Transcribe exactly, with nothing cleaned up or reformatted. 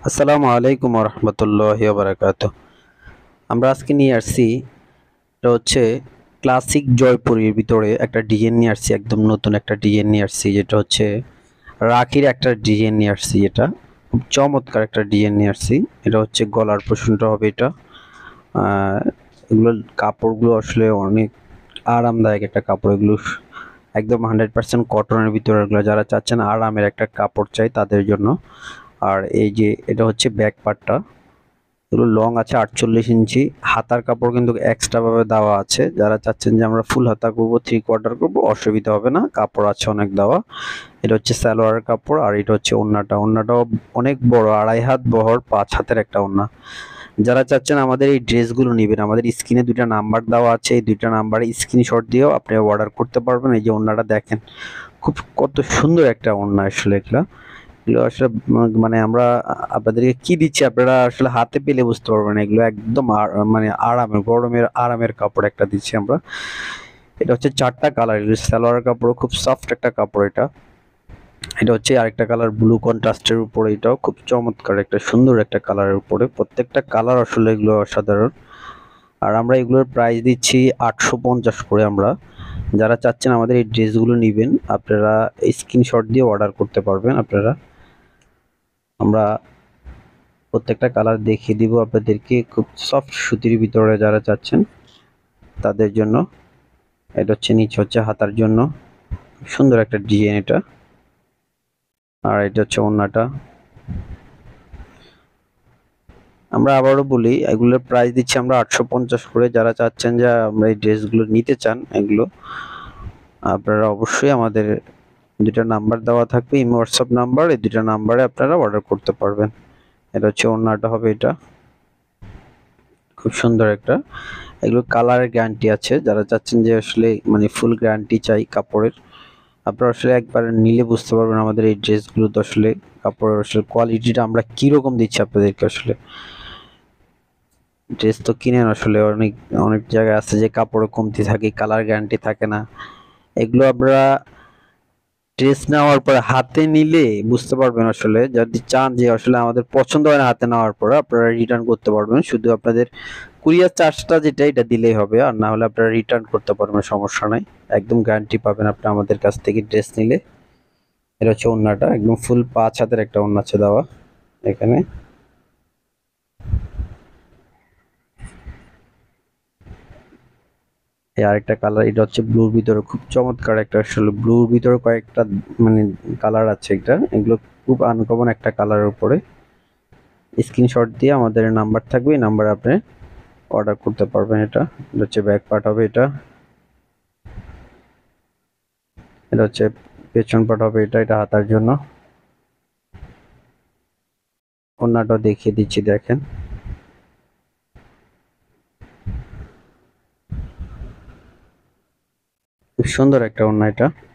আসসালামু আলাইকুম রহমতুল্লাহি ওয়া বারাকাতুহু। আমরা আজকে নিয়ে আসছি, এটা হচ্ছে ক্লাসিক জয়পুরের ভিতরে একটা ডিজাইন নিয়ে আসছি, একদম নতুন একটা ডিজাইন নিয়ে আসছি, যেটা হচ্ছে রাখির একটা ডিজাইন নিয়ে আসছি। এটা খুব চমৎকার একটা ডিজাইন নিয়ে আসছি। এটা হচ্ছে গলার পোর্শনটা হবে এটা। আহ, এগুলো কাপড়গুলো আসলে অনেক আরামদায়ক একটা কাপড়। এগুলো একদম হান্ড্রেড পার্সেন্ট কটনের ভিতরে। এগুলো যারা চাচ্ছেন আরামের একটা কাপড় চাই তাদের জন্য। আর এই যে এটা হচ্ছে ব্যাক পার্টটা, এগুলো লং আছে আটচল্লিশ ইঞ্চি। হাতার কাপড় কিন্তু এক্সট্রা ভাবে দেওয়া আছে। যারা চাচ্ছেন যে আমরা ফুল হাতা করব, থ্রি কোয়ার্টার করব, অসুবিধা হবে না, কাপড় আছে অনেক দেওয়া। এটা হচ্ছে সালোয়ারের কাপড়। আর এটা হচ্ছে ওড়নাটা। ওড়নাটাও অনেক বড়, আড়াই হাত বহর, পাঁচ হাতের একটা ওড়না। যারা চাচ্ছেন আমাদের এই ড্রেসগুলো নেবেন, আমাদের স্ক্রিনে দুইটা নাম্বার দেওয়া আছে, এই দুইটা নাম্বারে স্ক্রিনশট দিয়েও আপনি অর্ডার করতে পারবেন। এই যে ওড়নাটা দেখেন, খুব কত সুন্দর একটা ওড়না আসলে। এগুলা এগুলো আসলে মানে আমরা আপনাদেরকে কি দিচ্ছি আপনারা আসলে হাতে পেলে বুঝতে পারবেন। এগুলো একদম মানে আরামের, গরমের আরামের কাপড় একটা দিচ্ছি আমরা। এটা হচ্ছে চারটা কালার। সালোয়ার কাপড় খুব সফট একটা কাপড় এটা। এটা হচ্ছে আরেকটা কালার ব্লু কন্ট্রাস্টের উপরে। এটাও খুব চমৎকার একটা সুন্দর একটা কালারের উপরে। প্রত্যেকটা কালার আসলে এগুলো অসাধারণ। আর আমরা এগুলোর প্রাইস দিচ্ছি আটশো পঞ্চাশ করে। আমরা যারা চাচ্ছেন আমাদের এই ড্রেসগুলো নেবেন, আপনারা স্ক্রিনশট দিয়ে অর্ডার করতে পারবেন। আপনারা আমরা প্রত্যেকটা কালার দেখিয়ে দিব আপনাদেরকে, খুব সফট সুতির ভিতরে যারা চাচ্ছেন তাদের জন্য। এটা হচ্ছে নিচে হচ্ছে হাতার জন্য, সুন্দর একটা ডিজাইন এটা। আর এটা হচ্ছে ওড়নাটা। আমরা আবারও বলি, এগুলোর প্রাইস দিচ্ছি আমরা আটশো পঞ্চাশ করে। যারা চাচ্ছেন যে আমরা এই ড্রেসগুলো নিতে চান, এগুলো আপনারা অবশ্যই আমাদের দুটা নাম্বার দেওয়া থাকবে, ইমো হোয়াটসঅ্যাপ নাম্বার, এই দুটা নাম্বারে আপনারা অর্ডার করতে পারবেন। এটা হচ্ছে ওড়নাটা হবে এটা, খুব সুন্দর একটা। এগুলো কালারের গ্যারান্টি আছে। যারা চাচ্ছেন যে আসলে মানে ফুল গ্যারান্টি চাই কাপড়ের, আপনারা আসলে একবার নিলে বুঝতে পারবেন আমাদের এই ড্রেসগুলো তো আসলে কাপড়ের আসলে কোয়ালিটিটা আমরা কিরকম দিচ্ছি আপনাদেরকে। আসলে ড্রেস তো কিনেন, আসলে অনেক অনেক জায়গায় আছে যে কাপড়ে কমতি থাকে, কালার গ্যারান্টি থাকে না। এগুলো আপনারা ড্রেস নেওয়ার পরে হাতে নিলে বুঝতে পারবেন। আসলে যদি চান যে আসলে আমাদের পছন্দ হয় না হাতে নেওয়ার পরে, আপনারা রিটার্ন করতে পারবেন। শুধু আপনাদের কুরিয়ার চার্জটা যেটা এটা দিলেই হবে, আর না হলে আপনারা রিটার্ন করতে পারবেন, সমস্যা নাই। একদম গ্যারান্টি পাবেন আপনি আমাদের কাছ থেকে ড্রেস নিলে। এটা হচ্ছে ওড়নাটা, একদম ফুল পাঁচ হাতের একটা ওড়না আছে দেওয়া এখানে। এই আরেকটা কালার, এটা হচ্ছে ব্লুর ভিতরে, খুব চমৎকার একটা। আসলে ব্লুর ভিতরে কয়েকটা মানে কালার আছে এটা। এগুলো খুব আনকমন একটা কালারের উপরে। স্ক্রিনশট দিয়ে আমাদের নাম্বার থাকবে, এই নাম্বারে আপনি অর্ডার করতে পারবেন। এটা এটা হচ্ছে ব্যাক পার্ট হবে এটা। এটা হচ্ছে পেছন পার্ট হবে এটা। এটা হাতার জন্য। ওড়নাটা দেখিয়ে দিচ্ছি, দেখেন খুব সুন্দর একটা ওড়না এটা।